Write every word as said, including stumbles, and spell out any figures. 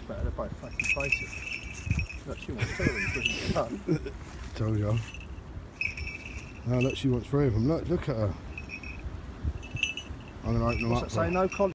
better, they're both fucking basic. Look, she wants two of them, doesn't cut. Told you. Oh look, she wants three of them. Look, look at her. I'm going to open them What's up. that say? No collar.